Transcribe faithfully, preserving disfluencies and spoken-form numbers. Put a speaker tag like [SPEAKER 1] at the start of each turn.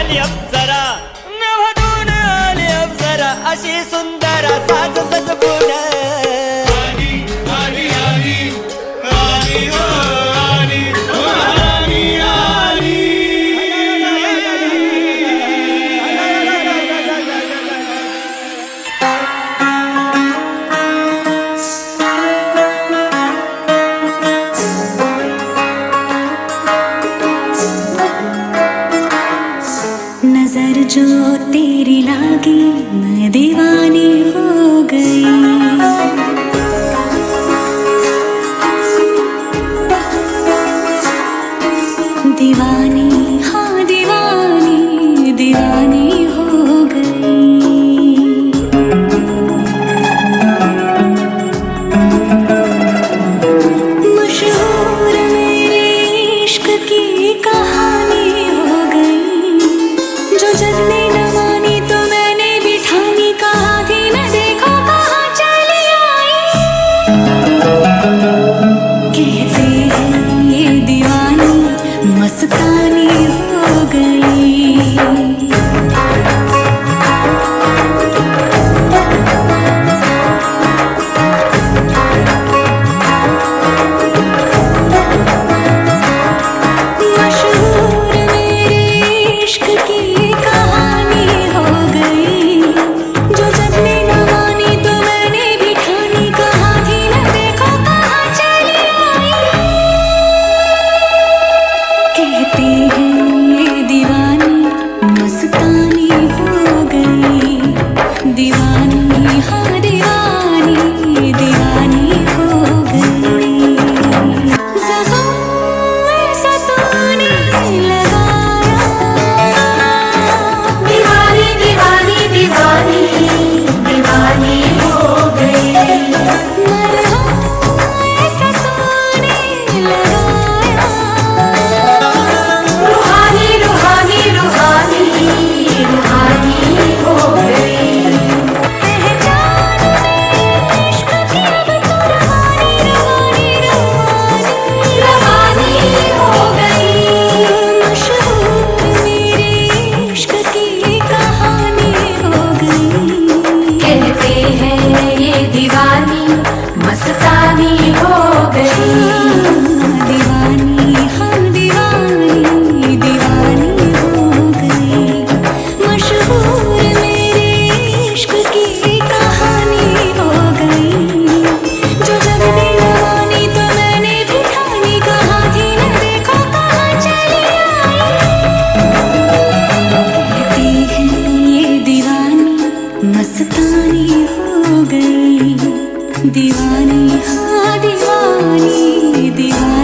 [SPEAKER 1] आली अप्सरा, नवधून आली अप्सरा, अशी सुंदर साज सजवून.
[SPEAKER 2] नजर जो तेरी लागी मैं दीवानी हो गई. दीवानी हाँ दीवानी दीवानी हो गई. मशहूर मेरे इश्क की कहानी हो गई. जो जग ने न मानी तो मैंने भी ठानी, कहा थी मैं देखो कहाँ चली आई. कहते हैं ये दीवानी मस्तानी हो गई.
[SPEAKER 3] मस्तानी हो गई. दीवानी हाँ दीवानी दीवानी हो गई. मशहूर मेरे इश्क की कहानी हो गई. जो जग ने न मानी तो मैंने भी ठानी, कहा थी न देखो कहाँ चली आई. कहती है ये दीवानी मस्तानी हो गई. दीवानी हाँ दीवानी दीवानी.